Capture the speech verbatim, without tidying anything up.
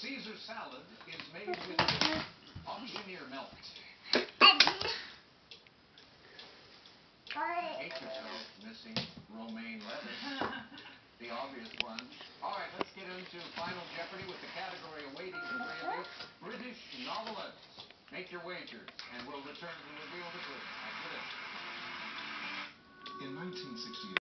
Caesar salad is made with auctioneer milk. Hate yourself missing romaine lettuce. The obvious one. All right, let's get into Final Jeopardy with the category awaiting Israeli British novelists. Make your wagers, and we'll return to reveal the clue after this. In nineteen sixty-eight.